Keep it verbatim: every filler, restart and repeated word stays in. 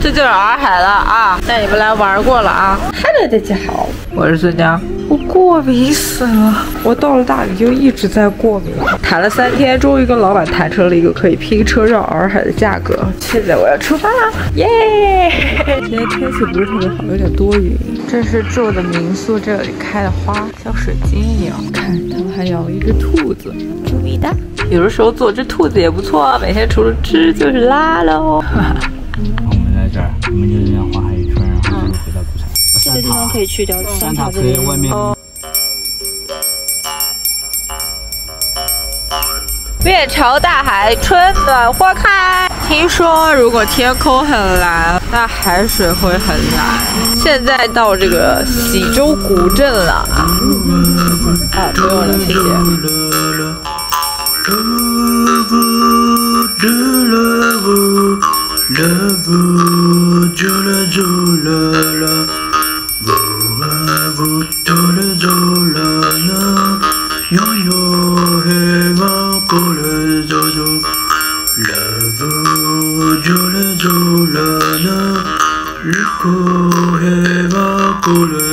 这就是洱海了啊！带你们来玩过了啊 ！Hello， 大家好，我是孙江。我过敏死了，我到了大理就一直在过敏，谈了三天，终于跟老板谈成了一个可以拼车绕洱海的价格。现在我要出发了，耶！今天天气不是特别好，有点多云。这是住的民宿，这里开的花像水晶一样。看，他们还养了一只兔子，啾咪哒。有的时候做只兔子也不错，每天除了吃就是拉喽。 我们在这儿，我们就这样环海一圈，然后就回到古城。 这个地方可以去掉， 山塔可以外面。 面朝大海，春暖花开。听说如果天空很蓝，那海水会很蓝。现在到这个喜洲古镇了啊！啊，不用了，谢谢。 Love,